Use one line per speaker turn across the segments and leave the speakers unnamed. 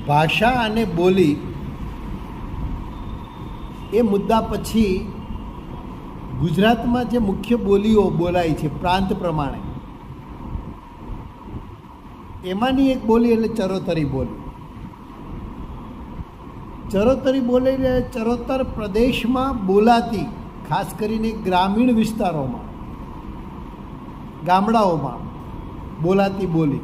ભાષા અને બોલી એ મુદ્દા પછી ગુજરાતમાં જે મુખ્ય બોલીઓ બોલાય છે પ્રાંત પ્રમાણે, એમાંની એક બોલી એટલે ચરોતરી બોલી. ચરોતરી બોલી ચરોતર પ્રદેશમાં બોલાતી, ખાસ કરીને ગ્રામીણ વિસ્તારોમાં, ગામડાઓમાં બોલાતી બોલી.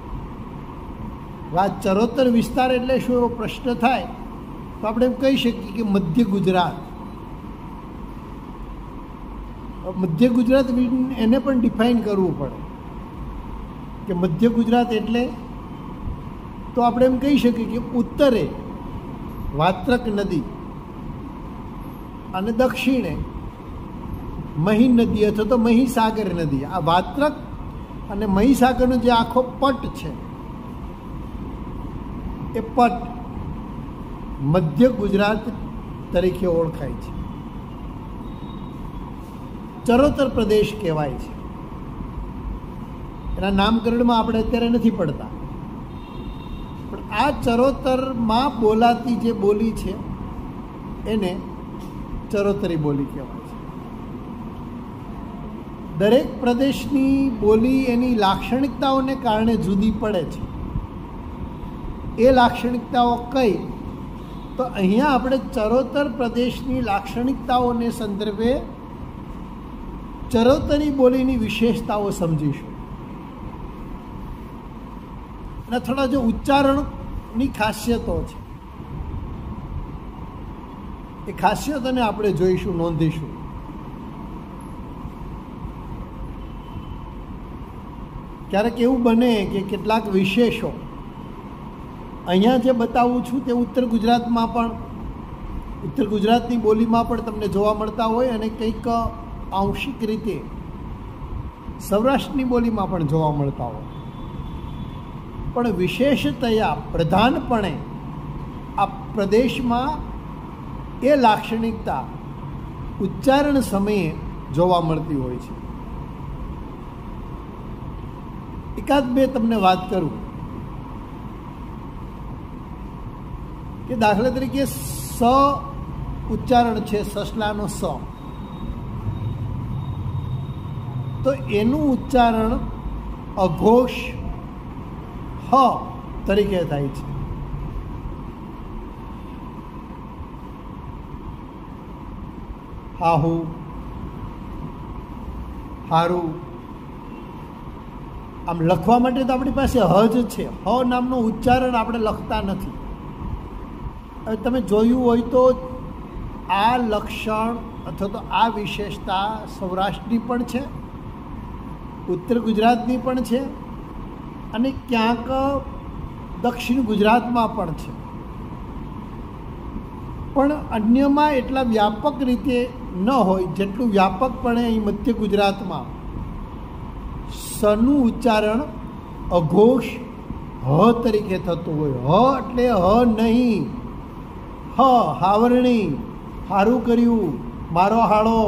આ ચરોતર વિસ્તાર એટલે શું, એવો પ્રશ્ન થાય તો આપણે એમ કહી શકીએ કે મધ્ય ગુજરાત. મધ્ય ગુજરાત એને પણ ડિફાઇન કરવું પડે કે મધ્ય ગુજરાત એટલે, તો આપણે એમ કહી શકીએ કે ઉત્તરે વાત્રક નદી અને દક્ષિણે મહી નદી અથવા તો મહીસાગર નદી. આ વાત્રક અને મહીસાગરનો જે આખો પટ છે એ પટ મધ્ય ગુજરાત તરીકે ઓળખાય છે, ચરોતર પ્રદેશ કહેવાય છે. એના નામકરણમાં આપણે અત્યારે નથી પડતા, પણ આ ચરોતરમાં બોલાતી જે બોલી છે એને ચરોતરી બોલી કહેવાય છે. દરેક પ્રદેશની બોલી એની લાક્ષણિકતાઓને કારણે જુદી પડે છે. એ લાક્ષણિકતાઓ કઈ, તો અહીંયા આપણે ચરોતર પ્રદેશની લાક્ષણિકતાઓને સંદર્ભે ચરોતરી બોલીની વિશેષતાઓ સમજીશું. અને થોડા જે ઉચ્ચારણની ખાસિયતો છે એ ખાસિયતોને આપણે જોઈશું, નોંધીશું. ક્યારેક એવું બને કે કેટલાક વિશેષો અહીંયા જે બતાવું છું તે ઉત્તર ગુજરાતમાં પણ, ઉત્તર ગુજરાતની બોલીમાં પણ તમને જોવા મળતા હોય અને કંઈક આંશિક રીતે સૌરાષ્ટ્રની બોલીમાં પણ જોવા મળતા હોય. પણ વિશેષતયા પ્રધાનપણે આ પ્રદેશમાં એ લાક્ષણિકતા ઉચ્ચારણ સમયે જોવા મળતી હોય છે. એકાદ બે તમને વાત કરું કે દાખલા તરીકે સ ઉચ્ચારણ છે, સસલાનો સ, તો એનું ઉચ્ચારણ અઘોષ હ તરીકે થાય છે. હાહુ, હારું. આમ લખવા માટે તો આપણી પાસે હ જ છે, હ નામનું ઉચ્ચારણ આપણે લખતા નથી. હવે તમે જોયું હોય તો આ લક્ષણ અથવા તો આ વિશેષતા સૌરાષ્ટ્રની પણ છે, ઉત્તર ગુજરાતની પણ છે અને ક્યાંક દક્ષિણ ગુજરાતમાં પણ છે. પણ અન્યમાં એટલા વ્યાપક રીતે ન હોય જેટલું વ્યાપકપણે અહીં મધ્ય ગુજરાતમાં સનું ઉચ્ચારણ અઘોષ હ તરીકે થતું હોય. હ એટલે હ નહીં, હ હાવરણી, હારું કર્યું, મારો હાળો.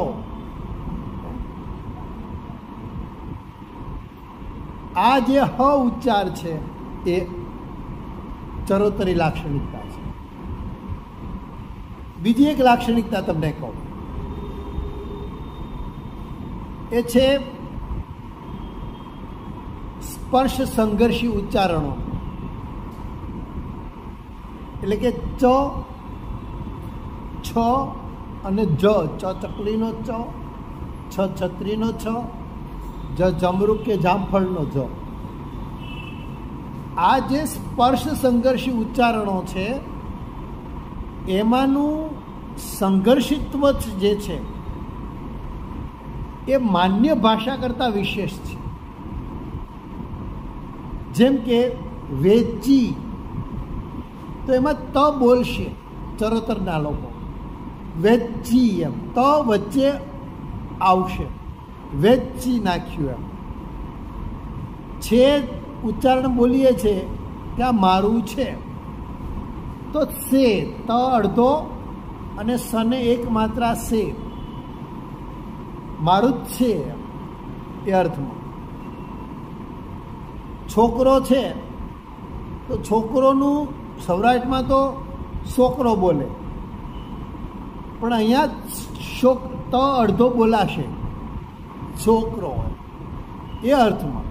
આ જે હ ઉચ્ચાર છે એ ચરોતરી લાક્ષણિકતા છે. બીજી એક લાક્ષણિકતા તમને કહું, એ છે સ્પર્શ સંઘર્ષી ઉચ્ચારણો. એટલે કે ચ, છ અને જ, ચ ચકલીનો ચ, છ છત્રીનો છ, જ જમરૂક કે જામફળનો જ. આ જે સ્પર્શ સંઘર્ષી ઉચ્ચારણો છે એમાંનું સંઘર્ષિત્વ જે છે એ માન્ય ભાષા કરતાં વિશેષ છે. જેમ કે વેચી, તો એમાં ત બોલશે ચરોતરના લોકો, વેચી એમ, ત વચ્ચે આવશે, વેચી નાખ્યું એમ. છે ઉચ્ચારણ બોલીએ છે કે આ મારું છે, તો સે, ત અડધો અને સને એક માત્રા સે, મારું જ છે એ અર્થમાં. છોકરો છે તો છોકરોનું સૌરાષ્ટ્રમાં તો છોકરો બોલે, પણ અહીંયા શોક તો અડધો બોલાશે, છોકરો એ અર્થમાં.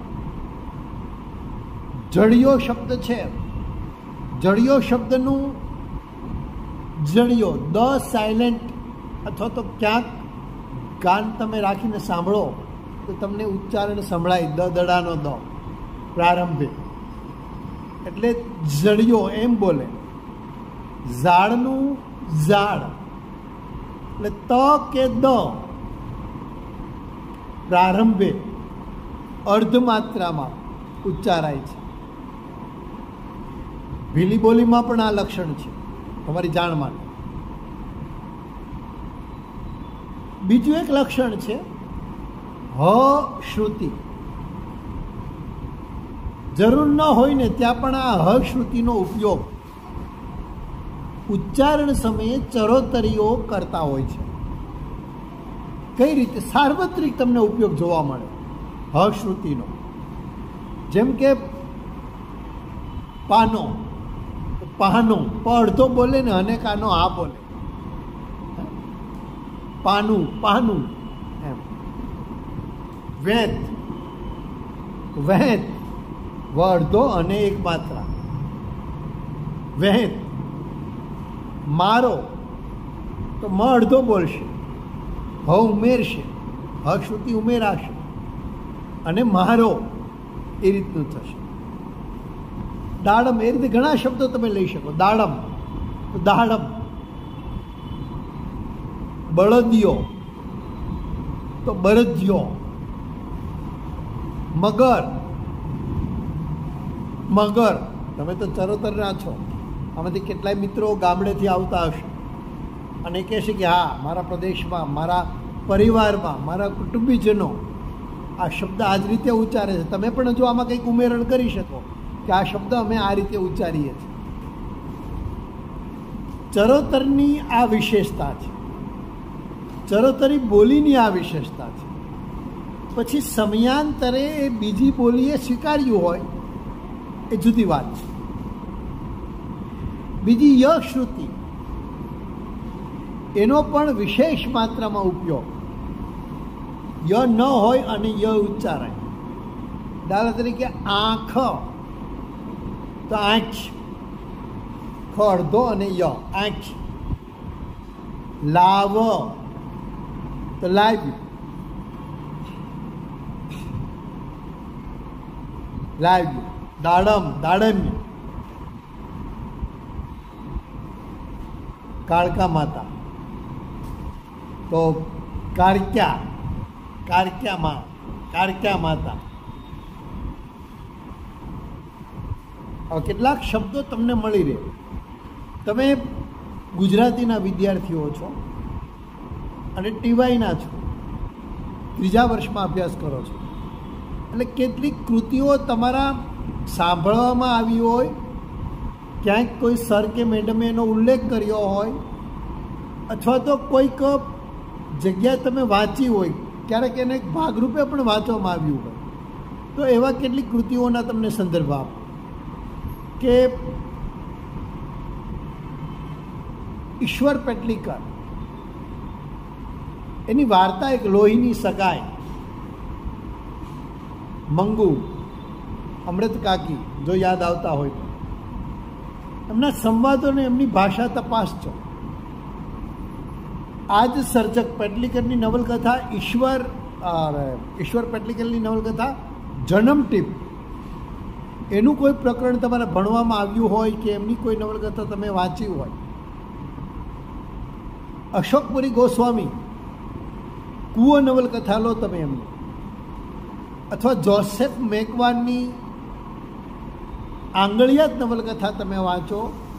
જડિયો શબ્દ છે, જડિયો શબ્દનું જડિયો દ સાયલેન્ટ, અથવા તો ક્યાંક કાન તમે રાખીને સાંભળો તો તમને ઉચ્ચારણ સંભળાય, દડાનો દ પ્રારંભે, એટલે જડિયો એમ બોલે. ઝાડનું ઝાડ એટલે ત કે દ પ્રારંભે અર્ધમાત્રામાં ઉચ્ચારાય છે. ભીલી બોલીમાં પણ આ લક્ષણ છે, તમારી જાણ માટે. બીજું એક લક્ષણ છે હ શ્રુતિ. જરૂર ન હોય ને ત્યાં પણ આ હ શ્રુતિનો ઉપયોગ ઉચ્ચારણ સમયે ચરોતરીઓ કરતા હોય છે. કઈ રીતે? સાર્વત્રિક તમને ઉપયોગ જોવા મળે હ શ્રુતિનો. જેમ કે પાનો, પાનો પ અડધો બોલે ને અને કાનો આ બોલે, પાનું પાનું એમ. વેત, વહેત વ અડધો અને એક માત્રા, વહેત. મારો તો મ અડધો બોલશે, હ ઉમેરશે, હ શ્રુતિ ઉમેરાશે, અને મારો એ રીતનું થશે. દાડમ, એ રીતે ઘણા શબ્દો તમે લઈ શકો. દાડમ તો દાડમ. બળદિયો તો બળદિયો. મગર, મગર. તમે તો ચરોતરના છો, આમાંથી કેટલાય મિત્રો ગામડેથી આવતા હશે અને કહેશે કે હા, મારા પ્રદેશમાં, મારા પરિવારમાં, મારા કુટુંબીજનો આ શબ્દ આ જ રીતે ઉચ્ચારે છે. તમે પણ જો આમાં કંઈક ઉમેરણ કરી શકો કે આ શબ્દ અમે આ રીતે ઉચ્ચારીએ છીએ. ચરોતરની આ વિશેષતા છે, ચરોતરી બોલીની આ વિશેષતા છે. પછી સમયાંતરે એ બીજી બોલીએ સ્વીકાર્યું હોય એ જુદી વાત છે. બીજી ય શ્રુતિ, એનો પણ વિશેષ માત્રામાં ઉપયોગ. ય ન હોય અને ય ઉચ્ચારાય. દાખલા તરીકે આંખ તો આંખ, ખ અડધો અને ય, આંખ. લાવ તો લાવ્યું, લાવ્યું. દાડમ, દાડમ્ય. કાળકા માતા તો કાળક્યા, કાળક્યા માં, કાળક્યા માતા. હવે કેટલાક શબ્દો તમને મળી રહે. તમે ગુજરાતીના વિદ્યાર્થીઓ છો અને ટીવાયના છો, ત્રીજા વર્ષમાં અભ્યાસ કરો છો, એટલે કેટલીક કૃતિઓ તમારા સાંભળવામાં આવી હોય, ક્યાંક કોઈ સર કે મેડમે એનો ઉલ્લેખ કર્યો હોય, અથવા તો કોઈક જગ્યાએ તમે વાંચી હોય, ક્યારેક એને એક ભાગરૂપે પણ વાંચવામાં આવ્યું હોય, તો એવા કેટલીક કૃતિઓના તમને સંદર્ભ આપો. કે ઈશ્વર પેટલીકર, એની વાર્તા એક લોહીની સગાઈ. મંગુ, અમૃત કાકી, જો યાદ આવતા હોય તો એમના સંવાદોને, એમની ભાષા તપાસજો. આ જ સર્જક પેટલીકરની નવલકથા ઈશ્વર પેટલીકરની નવલકથા જન્મ ટીપ, એનું કોઈ પ્રકરણ તમારે ભણવામાં આવ્યું હોય કે એમની કોઈ નવલકથા તમે વાંચી હોય. અશોકપુરી ગોસ્વામી, કુવો નવલકથા લો તમે એમની, અથવા જોસેફ મેકવાનની આંગળિયાત નવલકથા તમે વાંચો,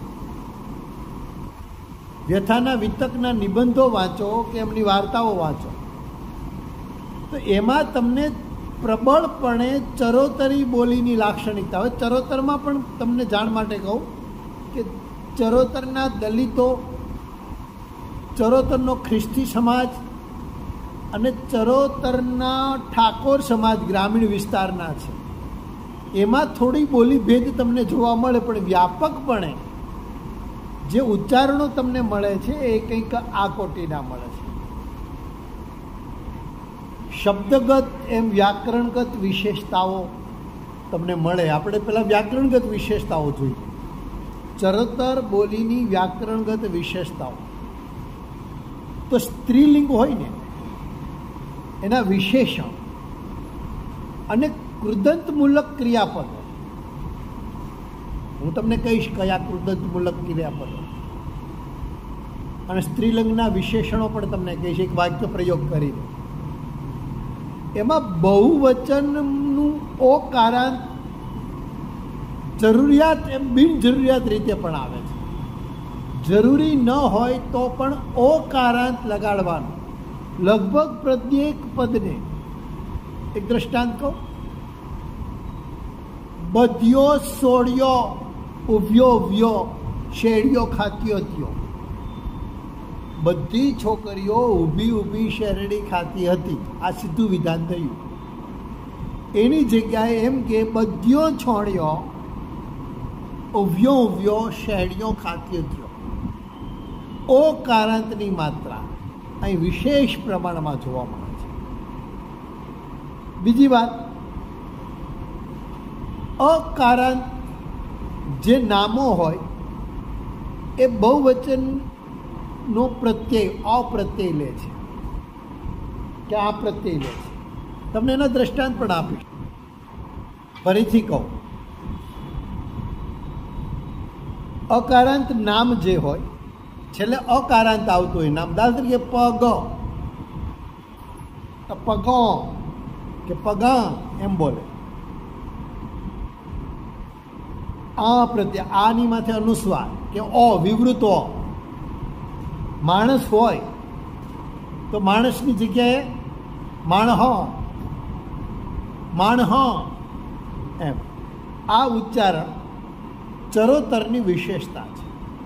વ્યથાના વિતકના નિબંધો વાંચો કે એમની વાર્તાઓ વાંચો, તો એમાં તમને પ્રબળપણે ચરોતરી બોલીની લાક્ષણિકતા. હવે ચરોતરમાં પણ તમને જાણ માટે કહું કે ચરોતરના દલિતો, ચરોતરનો ખ્રિસ્તી સમાજ અને ચરોતરના ઠાકોર સમાજ ગ્રામીણ વિસ્તારના છે. એમાં થોડી બોલી ભેદ તમને જોવા મળે, પણ વ્યાપકપણે જે ઉચ્ચારણો તમને મળે છે એ કંઈક આ કોટીના મળે છે. શબ્દગત એમ વ્યાકરણગત વિશેષતાઓ તમને મળે. આપણે પહેલાં વ્યાકરણગત વિશેષતાઓ જોઈએ. ચરતર બોલીની વ્યાકરણગત વિશેષતાઓ તો સ્ત્રીલિંગ હોય ને એના વિશેષણ અને કૃદંતમૂલક ક્રિયાપદો. હું તમને કહીશ કયા કૃદંતમૂલક ક્રિયાપદો અને સ્ત્રીલિંગના વિશેષણો પણ તમને કહીશ એક વાક્ય પ્રયોગ કરીને. એમાં બહુવચનનું ઓકારાંત જરૂરિયાત એમ બિનજરૂરિયાત રીતે પણ આવે છે. જરૂરી ન હોય તો પણ ઓકારાંત લગાડવાનું લગભગ પ્રત્યેક પદને. એક દ્રષ્ટાંત કહું. બધ્યો સોળ્યો ઉભ્યો વ્યો શેરડીઓ ખાતી હતી. બધી છોકરીઓ ઊભી ઊભી શેરડી ખાતી હતી. આ સીધું વિધાન થયું. એની જગ્યાએ એમ કે બધ્યો છોડ્યો ઉભ્યો ઉભ્યો શેરડીઓ ખાતી હતી. ઓકારાંતની માત્રા અહીં વિશેષ પ્રમાણમાં જોવા મળે છે. બીજી વાત, અકારાંત જે નામો હોય એ બહુવચનનો પ્રત્યય અપ્રત્યય લે છે કે આ પ્રત્યય લે છે. તમને એના દ્રષ્ટાંત પણ આપીશ. ફરીથી કહું, અકારાંત નામ જે હોય છેલ્લે અકારાંત આવતું હોય નામ. દાખલા તરીકે પગ, પગો કે પગા એમ બોલે. આ પ્રત્યે આની માથે અનુસ્વાર કે ઓ વિવૃત ઓ. માણસ હોય તો માણસની જગ્યાએ માણહ માણહ એમ. આ ઉચ્ચારણ ચરોતરની વિશેષતા છે.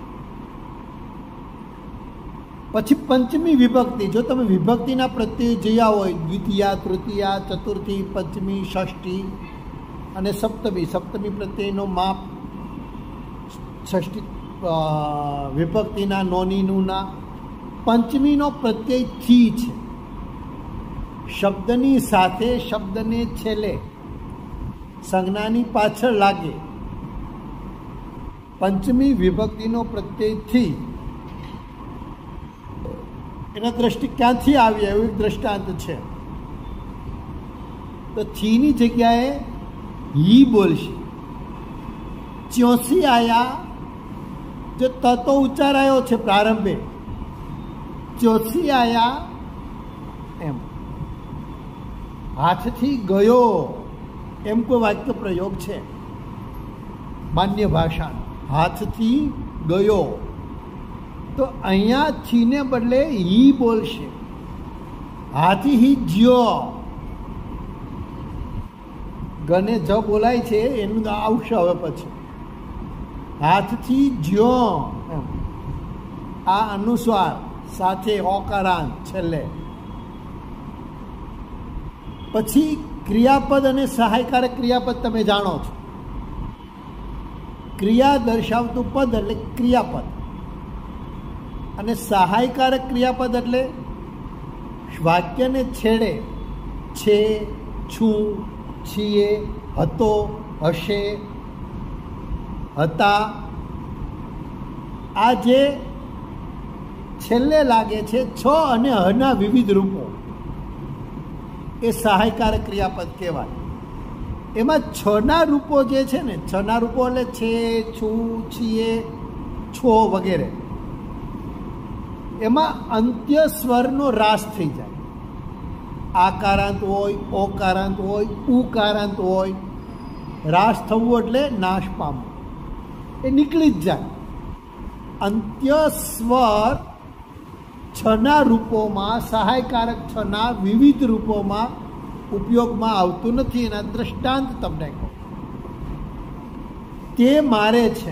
પછી પંચમી વિભક્તિ. જો તમે વિભક્તિના પ્રત્યય જોયા હોય દ્વિતીયા તૃતીયા ચતુર્થી પંચમી ષષ્ઠી અને સપ્તમી. સપ્તમી પ્રત્યયનો માપ ષષ્ઠી વિભક્તિના નોનીનુંના. પંચમીનો પ્રત્યય થી છે. શબ્દની સાથે શબ્દને છેલ્લે સંજ્ઞાની પાછળ લાગે. પંચમી વિભક્તિનો પ્રત્યય થી. એના દ્રષ્ટિ ક્યાંથી આવી એવું એક દ્રષ્ટાંત છે. તો થીની જગ્યાએ હી બોલશે. ચ્યોસી આયા. જો તતો ઉચ્ચારાયો છે પ્રારંભે. ચ્યોસી આયા એમ. હાથથી ગયો એમ કોઈ વાક્ય પ્રયોગ છે માન્ય ભાષા. હાથથી ગયો તો અહીંયા થીને બદલે હી બોલશે. હાથી હી જ્યો. ગને જ બોલાય છે એનું આવશે હવે પછી. હાથથી જ્યો એમ. આ અનુસ્વાર સાથે ઓકારાંત છેલ્લે. પછી ક્રિયાપદ અને સહાયકારક ક્રિયાપદ તમે જાણો છો. ક્રિયા દર્શાવતું પદ એટલે ક્રિયાપદ અને સહાયકારક ક્રિયાપદ એટલે વાક્યને છેડે છે, છું, છીએ, હતો, હશે, હતા. આ જે છેલ્લે લાગે છે છ અને હના વિવિધ રૂપો એ સહાયકારક ક્રિયાપદ કહેવાય. એમાં છના રૂપો જે છે ને, છના રૂપો એટલે છે, છું, છીએ, છો વગેરે. એમાં અંત્ય સ્વરનો રાસ થઈ જાય. આકારાંત હોય, ઓકારાંત હોય, ઉકારાંત હોય. રાસ થવું એટલે નાશ પામવું, એ નીકળી જ જાય. અંત્ય સ્વર છના રૂપોમાં, સહાયકારક છના વિવિધ રૂપોમાં ઉપયોગમાં આવતું નથી. એના દ્રષ્ટાંત તમને કહું. તે મારે છે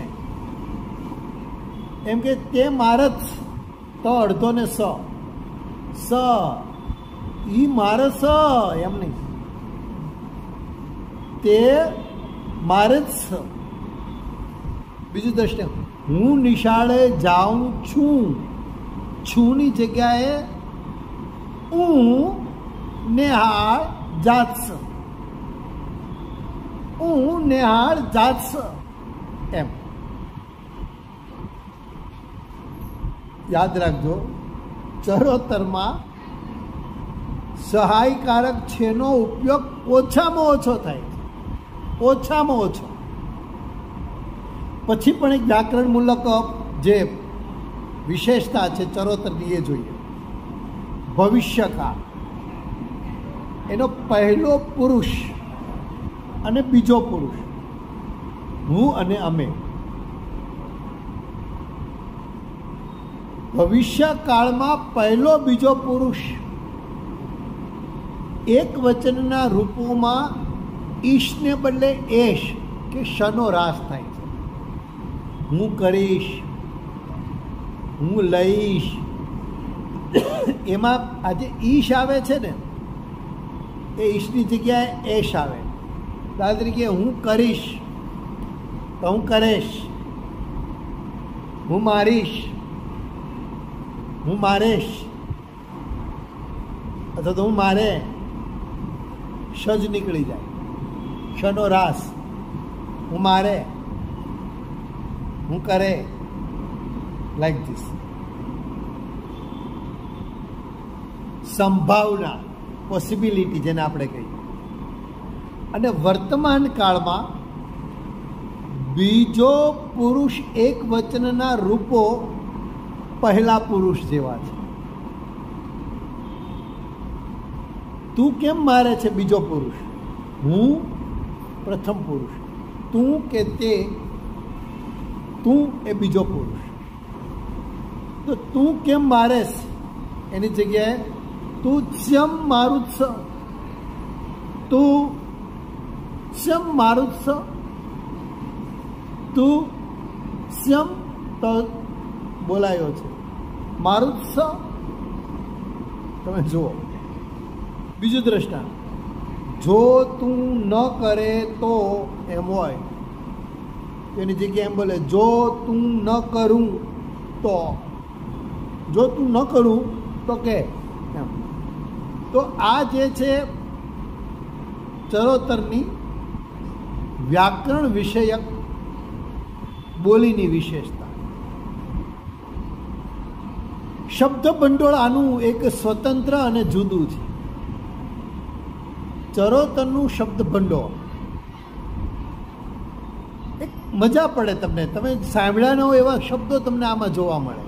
એમ કે તે મારત. તો અડધો ને સ ઈ મારસ એમ નહીં. તે મારસ બીજું દ્રષ્ટાંત, હું નિશાળે જાઉં છું. છુંની જગ્યાએ હું નેહાળ જાત્સ, હું નેહાળ જાત્સ એમ. યાદ રાખજો, ચરોતરમાં સહાયકારક છેનો ઉપયોગ ઓછામાં ઓછો થાય છે, ઓછામાં ઓછો. પછી પણ એક વ્યાકરણમૂલક જે વિશેષતા છે ચરોતરની એ જોઈએ. ભવિષ્યકાળ, એનો પહેલો પુરુષ અને બીજો પુરુષ, હું અને અમે. ભવિષ્યકાળમાં પહેલો બીજો પુરુષ એક વચનના રૂપોમાં ઈશને બદલે એશ કે શનો રાસ થાય છે. હું કરીશ, હું લઈશ, એમાં આજે ઈશ આવે છે ને, એ ઈશની જગ્યાએ એશ આવે. દાખલા તરીકે હું કરીશ તો હું કરેશ, હું મારીશ, હું મારેશ, અથવા તો હું મારે, શજ નીકળી જાય, શનો રાસ. હું મારે, હું કરે, લાઈક ધીસ. સંભાવના, પોસિબિલિટી જેને આપણે કહીએ. અને વર્તમાન કાળમાં બીજો પુરુષ એક વચનના રૂપો પહેલા પુરુષ જેવા છે. તું કેમ મારે છે બીજો પુરુષ, હું પ્રથમ પુરુષ, તું કે તે, તું એ બીજો પુરુષ. તો તું કેમ મારેશ એની જગ્યાએ તું સ્યમ મારું છ, તું સ્યમ મારું છ, તું સ્યમ તો બોલાયો છે, મારું છ. તમે જુઓ બીજું દ્રષ્ટાંત, જો તું ન કરે તો એમ હોય, એની જગ્યાએ એમ બોલે જો તું ન કરું તો, જો તું ન કરું તો કે એમ. તો આ જે છે ચરોતરની વ્યાકરણ વિષયક બોલીની વિશેષતા. શબ્દ ભંડોળ આનું એક સ્વતંત્ર અને જુદું છે. ચરોતરનું શબ્દ ભંડોળ એક મજા પડે તમને, તમે સાંભળ્યા ન હોય એવા શબ્દો તમને આમાં જોવા મળે.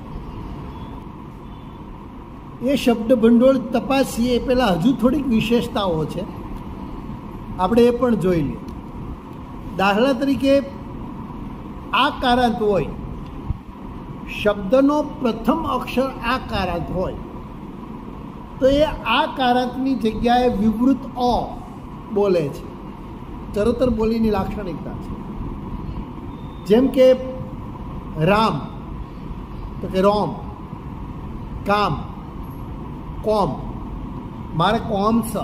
એ શબ્દ ભંડોળ તપાસીએ એ પહેલાં હજુ થોડીક વિશેષતાઓ છે, આપણે એ પણ જોઈ લઈએ. દાખલા તરીકે આકારાંત હોય, શબ્દનો પ્રથમ અક્ષર આકારાંત હોય તો એ આકારાંતની જગ્યાએ વિવૃત અ બોલે છે. ચરોતર બોલીની લાક્ષણિકતા છે. જેમ કે રામ તો કે રોમ, કામ કોમ, મારે કોમ સ,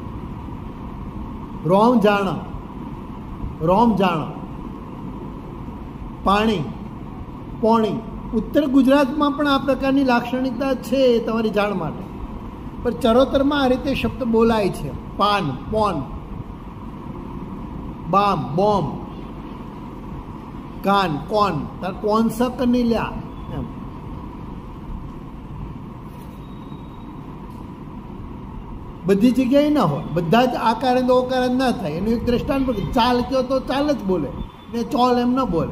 રોમ જાણ, રોમ જાણ, પાણી પોણી. ઉત્તર ગુજરાતમાં પણ આ પ્રકારની લાક્ષણિકતા છે, તમારી જાણ માટે. પણ ચરોતરમાં આ રીતે શબ્દ બોલાય છે. પાન પોન, બામ બોમ, કાન કોન, તાર કોન સ કની લ્યા એમ. બધી જગ્યાએ ના હોય, બધા જ આકારાંત ઓકારાંત ના થાય. એનું એક દ્રષ્ટાંત પણ, ચાલ કહો તો ચાલ જ બોલે ને ચોલ એમ ન બોલે.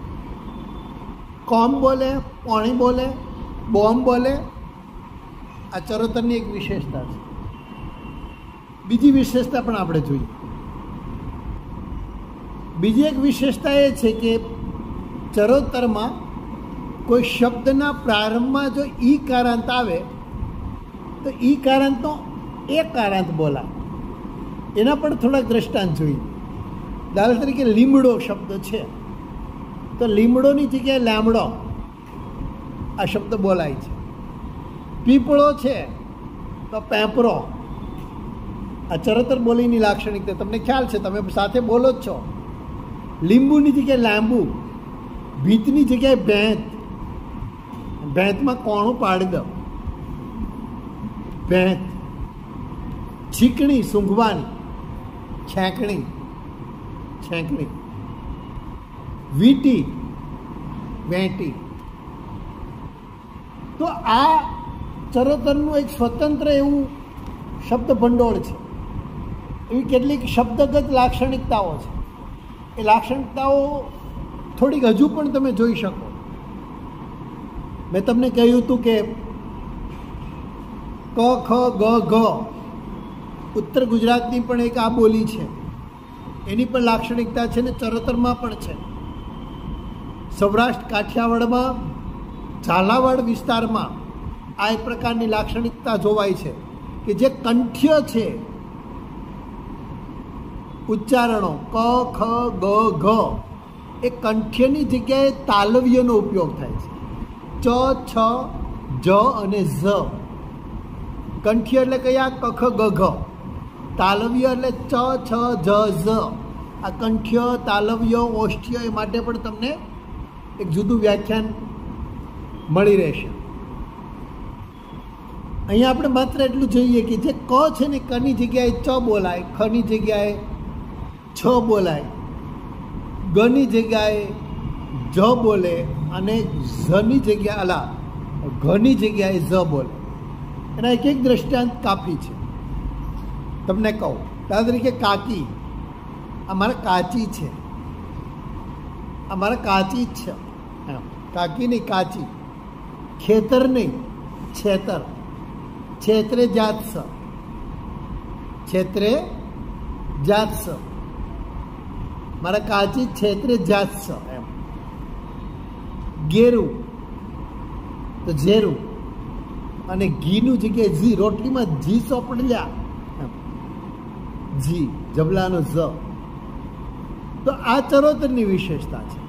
કોમ બોલે, પોણી બોલે, બોમ બોલે. આ ચરોતરની એક વિશેષતા છે. બીજી વિશેષતા પણ આપણે જોઈએ. બીજી એક વિશેષતા એ છે કે ચરોતરમાં કોઈ શબ્દના પ્રારંભમાં જો ઈ કારાંત આવે તો ઈ કારાંતનો એ કારાંત બોલાય. એના પણ થોડાક દ્રષ્ટાંત જોઈએ. દાખલા તરીકે લીમડો શબ્દ છે તો લીમડોની જગ્યાએ લામડો આ શબ્દ બોલાય છે. પીપળો છે તો પેપરો. આ ચરોતર બોલીની લાક્ષણિકતા તમને ખ્યાલ છે, તમે સાથે બોલો જ છો. લીંબુની જગ્યાએ લાંબુ, ભીતની જગ્યાએ ભેંત, ભેંતમાં કોણું પાડી દો, ભેંત. છીકણી, સૂંઘવાની, છેંકણી, છેંકણી. વીંટી, વેંટી. તો આ ચરોતરનું એક સ્વતંત્ર એવું શબ્દ ભંડોળ છે. એવી કેટલીક શબ્દગત લાક્ષણિકતાઓ છે. એ લાક્ષણિકતાઓ થોડીક હજુ પણ તમે જોઈ શકો. મેં તમને કહ્યું હતું કે ક, ખ, ગ, ઘ ઉત્તર ગુજરાતની પણ એક આ બોલી છે, એની પણ લાક્ષણિકતા છે ને ચરોતરમાં પણ છે. સૌરાષ્ટ્ર કાઠિયાવાડમાં ઝાલાવાડ વિસ્તારમાં આ એક પ્રકારની લાક્ષણિકતા જોવાય છે કે જે કંઠ્ય છે ઉચ્ચારણો ક, ખ, ગ, ઘ, એ કંઠ્યની જગ્યાએ તાલવ્યનો ઉપયોગ થાય છે. ચ, છ, જ અને ઝ. કંઠ્ય એટલે કયા? ક, ખ, ગ, ઘ. તાલવ્ય એટલે ચ, છ, જ, ઝ. આ કંઠ્ય, તાલવ્ય, ઓષ્ઠ્ય એ માટે પણ તમને એક જુદું વ્યાખ્યાન મળી રહેશે. અહીંયા આપણે માત્ર એટલું જોઈએ કે જે ક છે ને, કની જગ્યાએ ચ બોલાય, ખની જગ્યાએ છ બોલાય, ગની જગ્યાએ જ બોલે અને ઝની જગ્યાએ ઘની જગ્યાએ ઝ બોલે. એના એક એક દ્રષ્ટાંત કાફી છે. તમને કહું, દાખલા તરીકે કાકી, અમારે કાચી છે, અમારે કાચી જ છે, કાકી નહીં કાચી. ખેતર નહીં, છેતર. છેતરે જાત સ, છેતરે જાત સ. મારા કાચી છેતરે જાત સ એમ. ગેરું તો ઝેરું, અને ઘીનું જગ્યાએ જી, રોટલીમાં જી સોપડ્યા, જી જબલાનો ઝ. તો આ ચરોતરની વિશેષતા છે.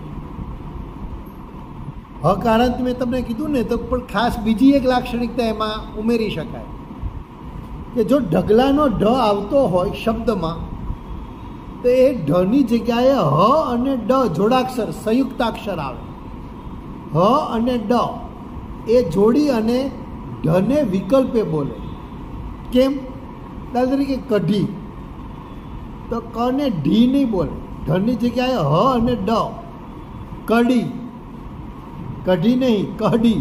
હકારાંત મેં તમને કીધું ને, તો પણ ખાસ બીજી એક લાક્ષણિકતા એમાં ઉમેરી શકાય કે જો ઢગલાનો ઢ આવતો હોય શબ્દમાં, તો એ ઢની જગ્યાએ હ અને ડ જોડાક્ષર, સંયુક્તાક્ષર આવે. હ અને ડ એ જોડી અને ઢને વિકલ્પે બોલે. કેમ? દાખલા તરીકે કઢી, તો ક ને ઢી નહીં બોલે, ઢની જગ્યાએ હ અને ડ. કઢી, કઢી નહીં, કઢી.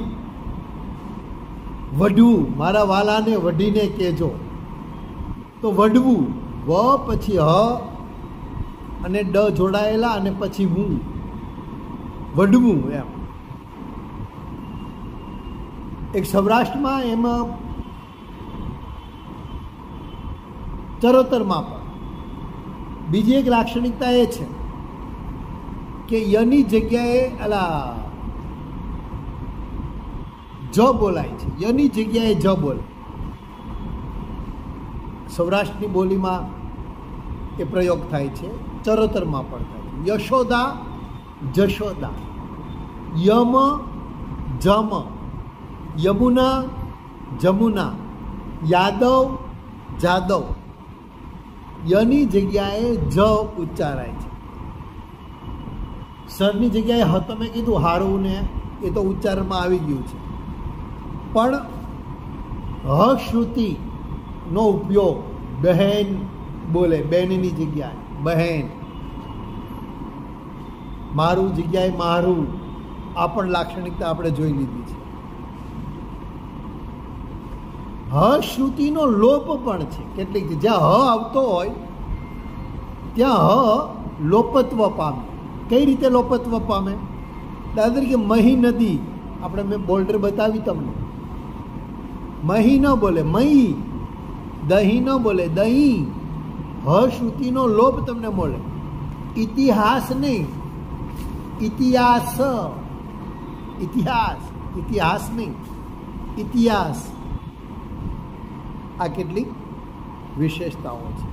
વઢવું, મારા વાલાને વઢીને કહેજો, તો વઢવું, વ પછી હ અને ડ જોડાયેલા અને પછી હું, વઢવું એમ. એક સૌરાષ્ટ્રમાં એમાં ચરોતરમાં પણ બીજી એક લાક્ષણિકતા એ છે કે યની જગ્યાએ જ બોલાય છે, યની જગ્યાએ જ બોલે. સૌરાષ્ટ્રની બોલીમાં એ પ્રયોગ થાય છે, ચરોતરમાં પણ થાય છે. યશોદા, જશોદા. યમ, જમ. યમુના, જમુના. યાદવ, જાદવ. યની જગ્યાએ જ ઉચ્ચારાય છે. સરની જગ્યાએ હ તમે કીધું હારું ને, એ તો ઉચ્ચારણમાં આવી ગયું છે. પણ હ શ્રુતિનો ઉપયોગ બહેન બોલે, બેનની જગ્યાએ બહેન. મારું જગ્યાએ મારું. આ પણ લાક્ષણિકતા આપણે જોઈ લીધી છે. હ શ્રુતિનો લોપ પણ છે કેટલીક. જ્યાં હ આવતો હોય ત્યાં હ લોપત્વ પામે. કઈ રીતે લોપત્વ પામે? દાખલા તરીકે મહી નદી, આપણે મેં બોલ્ડર બતાવી તમને. મહી ન બોલે મહી, દહીં ન બોલે દહીં. હ શ્રુતિનો લોપ તમને મળે. ઇતિહાસ નહીં, ઇતિહાસ. ઇતિહાસ, ઇતિહાસ નહીં, ઇતિહાસ. આ કેટલીક વિશેષતાઓ છે.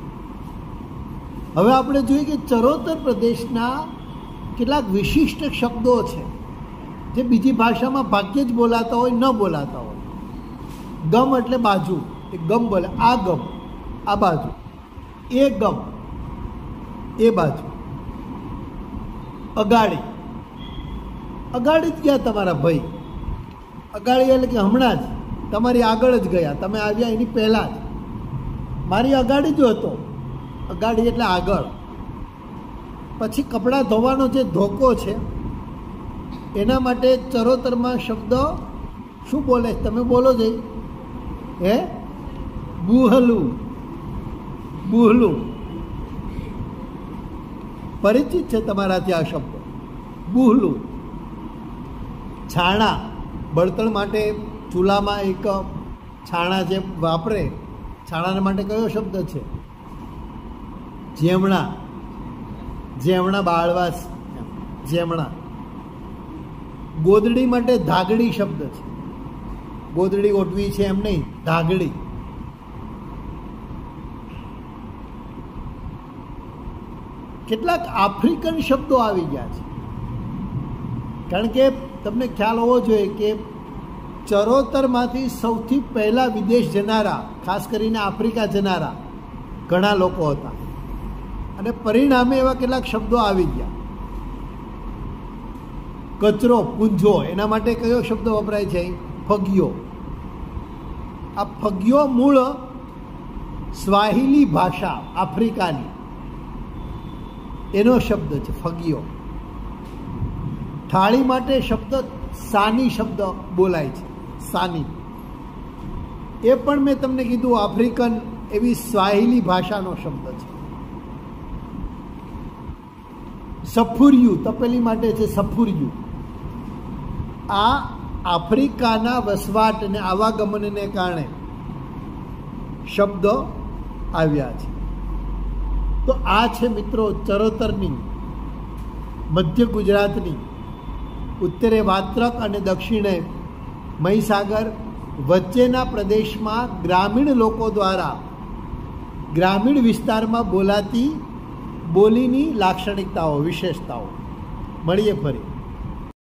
હવે આપણે જોઈએ કે ચરોતર પ્રદેશના કેટલાક વિશિષ્ટ શબ્દો છે જે બીજી ભાષામાં ભાગ્યે જ બોલાતા હોય, ન બોલાતા હોય. ગમ એટલે બાજુ, એ ગમ બોલે. આ ગમ, આ બાજુ. એ ગમ, એ બાજુ. અગાડી, અગાડી જ ગયા તમારા ભાઈ, અગાડી એટલે કે હમણાં જ તમારી આગળ જ ગયા, તમે આવ્યા એની પહેલાં જ, મારી અગાડી જ હતો, અગાડી એટલે આગળ. પછી કપડાં ધોવાનો જે ધોકો છે એના માટે ચરોતરમાં શબ્દ શું બોલે? તમે બોલો જઈ. હે? બુહલું. બુહલું પરિચિત છે તમારા ત્યાં શબ્દ. બુહલું. છાણા, બળતણ માટે ચૂલામાં એક છાણા જે વાપરે, છાણાના માટે કયો શબ્દ છે? જેમણા. જેમણા બાળવા, જેમણા. ગોદડી માટે ધાગડી શબ્દ છે. ગોદડી ઓઢવી છે એમ નહીં, ધાગડી. કેટલાક આફ્રિકન શબ્દો આવી ગયા છે, કારણ કે તમને ખ્યાલ હોવો જોઈએ કે ચરોતરમાંથી સૌથી પહેલાં વિદેશ જનારા, ખાસ કરીને આફ્રિકા જનારા ઘણા લોકો હતા, અને પરિણામે એવા કેટલાક શબ્દો આવી ગયા. કચરો, પૂંજો, એના માટે કયો શબ્દ વપરાય છે? ફગિયો. આ ફગિયો મૂળ સ્વાહિલી ભાષા આફ્રિકાની, એનો શબ્દ છે ફગિયો. થાળી માટે શબ્દ સાની શબ્દ બોલાય છે, સાની. એ પણ મેં તમને કીધું આફ્રિકન એવી સ્વાહિલી ભાષાનો શબ્દ છે. સફુરિયું, તપેલી માટે છે સફુરિયું. આ આફ્રિકાના વસવાટ અને આવાગમનને કારણે શબ્દો આવ્યા છે. તો આ છે મિત્રો ચરોતરની, મધ્ય ગુજરાતની, ઉત્તરે વાત્રક અને દક્ષિણે મહીસાગર વચ્ચેના પ્રદેશમાં ગ્રામીણ લોકો દ્વારા ગ્રામીણ વિસ્તારમાં બોલાતી બોલીની લાક્ષણિકતાઓ, વિશેષતાઓ. મળીએ ફરી.